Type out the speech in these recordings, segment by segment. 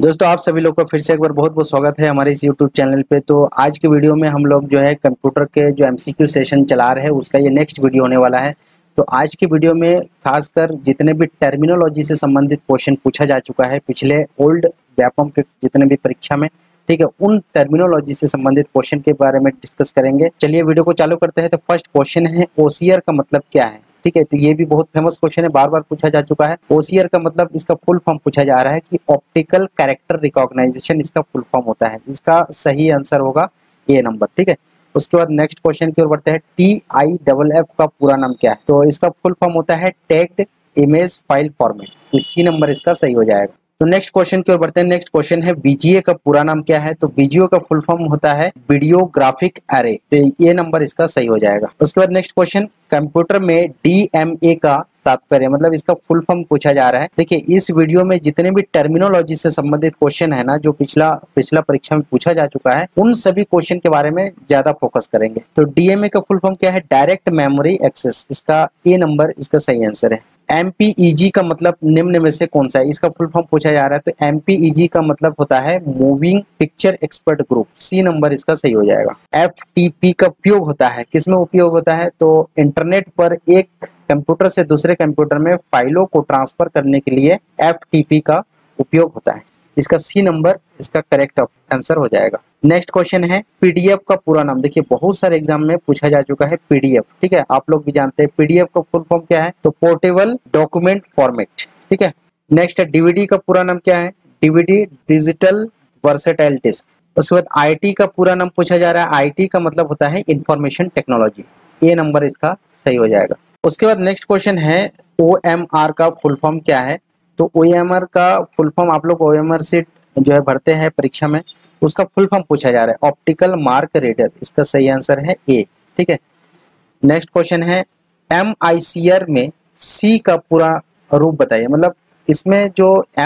दोस्तों आप सभी लोग का फिर से एक बार बहुत बहुत स्वागत है हमारे इस YouTube चैनल पे। तो आज के वीडियो में हम लोग जो है कंप्यूटर के जो MCQ सेशन चला रहे हैं उसका ये नेक्स्ट वीडियो होने वाला है। तो आज की वीडियो में खासकर जितने भी टर्मिनोलॉजी से संबंधित क्वेश्चन पूछा जा चुका है पिछले ओल्ड व्यापम के जितने भी परीक्षा में, ठीक है, उन टर्मिनोलॉजी से संबंधित क्वेश्चन के बारे में डिस्कस करेंगे। चलिए वीडियो को चालू करते हैं। तो फर्स्ट क्वेश्चन है ओसीआर का मतलब क्या है। ठीक है, तो ये भी बहुत फेमस क्वेश्चन है, बार बार पूछा जा चुका है। ओसीआर का मतलब इसका फुल फॉर्म पूछा जा रहा है कि ऑप्टिकल कैरेक्टर रिकॉग्नाइजेशन इसका फुल फॉर्म होता है। इसका सही आंसर होगा ए नंबर। ठीक है, उसके बाद नेक्स्ट क्वेश्चन की ओर बढ़ते हैं। TIFF का पूरा नाम क्या है। तो इसका फुल फॉर्म होता है tagged image file format. C number इसका सही हो जाएगा। तो नेक्स्ट क्वेश्चन की ओर बढ़ते हैं। नेक्स्ट क्वेश्चन है बीजीए का पूरा नाम क्या है। तो बीजीए का फुल फॉर्म होता है वीडियो ग्राफिक एरे। तो ये नंबर इसका सही हो जाएगा। उसके बाद नेक्स्ट क्वेश्चन, कंप्यूटर में DMA का तात्पर्य मतलब इसका फुल फॉर्म पूछा जा रहा है। देखिए इस वीडियो में जितने भी टर्मिनोलॉजी से संबंधित क्वेश्चन है ना, जो पिछला परीक्षा में पूछा जा चुका है, उन सभी क्वेश्चन के बारे में ज्यादा फोकस करेंगे। तो DMA का फुल फॉर्म क्या है, डायरेक्ट मेमोरी एक्सेस। इसका ए नंबर इसका सही आंसर है। MPEG का मतलब निम्न में से कौन सा है। इसका फुल फॉर्म पूछा जा रहा है। तो MPEG का मतलब होता है moving picture expert group. C number इसका सही हो जाएगा। FTP का उपयोग होता है, किसमें उपयोग होता है। तो इंटरनेट पर एक कंप्यूटर से दूसरे कंप्यूटर में फाइलों को ट्रांसफर करने के लिए FTP का उपयोग होता है। इसका सी नंबर इसका करेक्ट आंसर हो जाएगा। नेक्स्ट क्वेश्चन है PDF का पूरा नाम। देखिए बहुत सारे एग्जाम में पूछा जा चुका है PDF। ठीक है, आप लोग भी जानते हैं PDF का फुल फॉर्म क्या है। तो पोर्टेबल डॉक्यूमेंट फॉर्मेट। ठीक है, नेक्स्ट है DVD का पूरा नाम क्या है। DVD digital versatile disc. उसके बाद IT का पूरा नाम पूछा जा रहा है। IT का मतलब होता है इंफॉर्मेशन टेक्नोलॉजी। ए नंबर इसका सही हो जाएगा। उसके बाद नेक्स्ट क्वेश्चन है OMR का फुल फॉर्म क्या है। तो OMR का फुल फॉर्म आप लोग OMR सीट जो है भरते हैं परीक्षा में, उसका फुल फॉर्म पूछा जा रहा है ऑप्टिकल मार्क रीडर। इसका सही आंसर है ए। ठीक है, नेक्स्ट क्वेश्चन है MICR में C का पूरा रूप बताइए। मतलब इसमें जो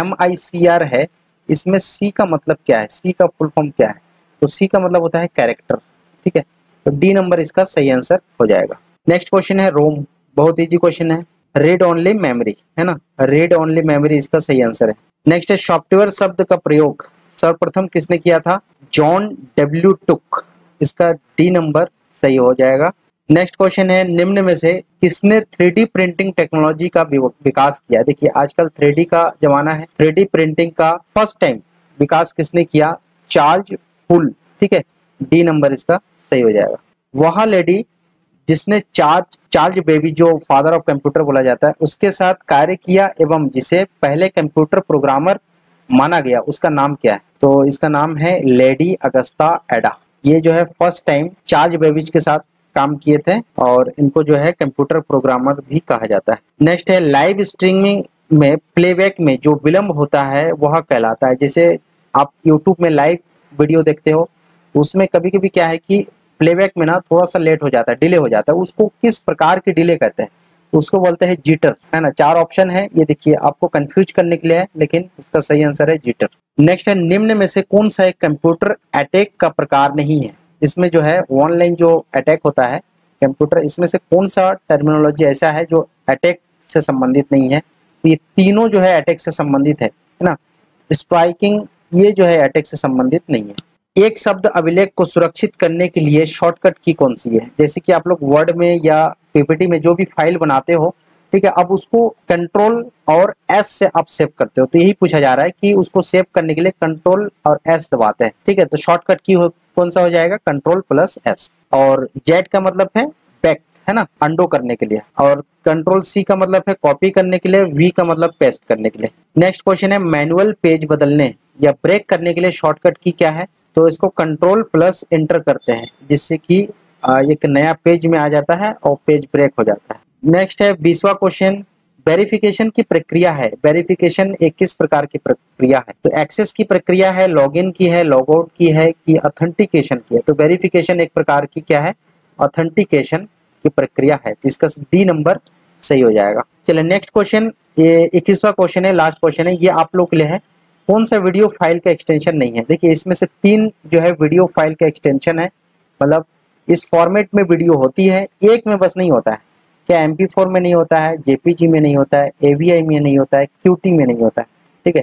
MICR है इसमें C का मतलब क्या है, C का फुल फॉर्म क्या है। तो C का मतलब होता है कैरेक्टर। ठीक है, तो डी नंबर इसका सही आंसर हो जाएगा। नेक्स्ट क्वेश्चन है रोम। बहुत इजी क्वेश्चन है, रीड ओनली मेमोरी है ना, रीड ओनली मेमोरी इसका सही आंसर है। नेक्स्ट है सॉफ्टवेयर शब्द का प्रयोग सर्वप्रथम किसने किया था। John W Tukey. इसका डी नंबर सही हो जाएगा। नेक्स्ट क्वेश्चन है निम्न में से किसने 3D प्रिंटिंग टेक्नोलॉजी का विकास किया। देखिए आजकल 3D का जमाना है। 3D प्रिंटिंग का फर्स्ट टाइम विकास किसने किया। चार्ल्स फुल। ठीक है, डी नंबर इसका सही हो जाएगा। वह लेडी जिसने चार्ल्स बेबी जो फादर ऑफ कंप्यूटर बोला जाता है उसके साथ कार्य किया एवं जिसे पहले कंप्यूटर प्रोग्रामर माना गया, उसका नाम क्या है। तो इसका नाम है लेडी अगस्ता एडा। ये जो है फर्स्ट टाइम चार्ल्स बेबेज के साथ काम किए थे और इनको जो है कंप्यूटर प्रोग्रामर भी कहा जाता है। नेक्स्ट है लाइव स्ट्रीमिंग में प्लेबैक में जो विलंब होता है वह कहलाता है। जैसे आप यूट्यूब में लाइव वीडियो देखते हो, उसमें कभी कभी क्या है कि प्लेबैक में ना थोड़ा सा लेट हो जाता है, डिले हो जाता है। उसको किस प्रकार की डिले कहते हैं, उसको बोलते हैं जिटर, है ना। 4 ऑप्शन है, ये देखिए आपको कंफ्यूज करने के लिए है, लेकिन इसका सही आंसर है जिटर। नेक्स्ट है निम्न में से कौन सा एक कंप्यूटर अटैक का प्रकार नहीं है। इसमें जो है ऑनलाइन जो अटैक होता है कंप्यूटर, इसमें से कौन सा टर्मिनोलॉजी ऐसा है जो अटैक से संबंधित नहीं है। तो ये तीनों जो है अटैक से संबंधित है ना। स्ट्राइकिंग ये जो है अटैक से संबंधित नहीं है। एक शब्द अभिलेख को सुरक्षित करने के लिए शॉर्टकट की कौन सी है। जैसे कि आप लोग वर्ड में या PPT में जो भी फाइल बनाते हो, ठीक है, अब उसको कंट्रोल और S से आप सेव करते हो। तो यही पूछा जा रहा है कि उसको सेव करने के लिए कंट्रोल और S दबाते हैं। ठीक है, तो शॉर्टकट की कौन सा हो जाएगा, कंट्रोल प्लस S। और Z का मतलब है बैक, है ना, अंडो करने के लिए। और कंट्रोल C का मतलब है कॉपी करने के लिए। V का मतलब पेस्ट करने के लिए। नेक्स्ट क्वेश्चन है मैनुअल पेज बदलने या ब्रेक करने के लिए शॉर्टकट की क्या है। तो इसको कंट्रोल प्लस एंटर करते हैं जिससे कि एक नया पेज में आ जाता है और पेज ब्रेक हो जाता है। नेक्स्ट है 20वां क्वेश्चन, वेरिफिकेशन की प्रक्रिया है। वेरिफिकेशन एक किस प्रकार की प्रक्रिया है। तो एक्सेस की प्रक्रिया है, लॉगिन की है, लॉगआउट की है कि ऑथेंटिकेशन की है। तो वेरिफिकेशन एक प्रकार की क्या है, ऑथेंटिकेशन की प्रक्रिया है। तो इसका डी नंबर सही हो जाएगा। चलिए नेक्स्ट क्वेश्चन, ये 21वां क्वेश्चन है, लास्ट क्वेश्चन है, ये आप लोग के लिए है। कौन सा वीडियो फाइल का एक्सटेंशन नहीं है। देखिए इसमें से 3 जो है वीडियो फाइल का एक्सटेंशन है। मतलब इस फॉर्मेट में वीडियो होती है, एक में बस नहीं होता है। क्या MP4 में नहीं होता है, JPG में नहीं होता है, AVI में नहीं होता है, QT में नहीं होता है। ठीक है,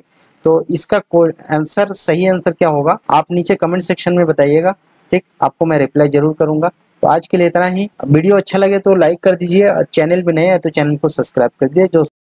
तो इसका आंसर, सही आंसर क्या होगा आप नीचे कमेंट सेक्शन में बताइएगा, ठीक, आपको मैं रिप्लाई जरूर करूंगा। तो आज के लिए इतना ही। वीडियो अच्छा लगे तो लाइक कर दीजिए, और चैनल पे नए हैं तो चैनल को सब्सक्राइब कर दीजिए। जो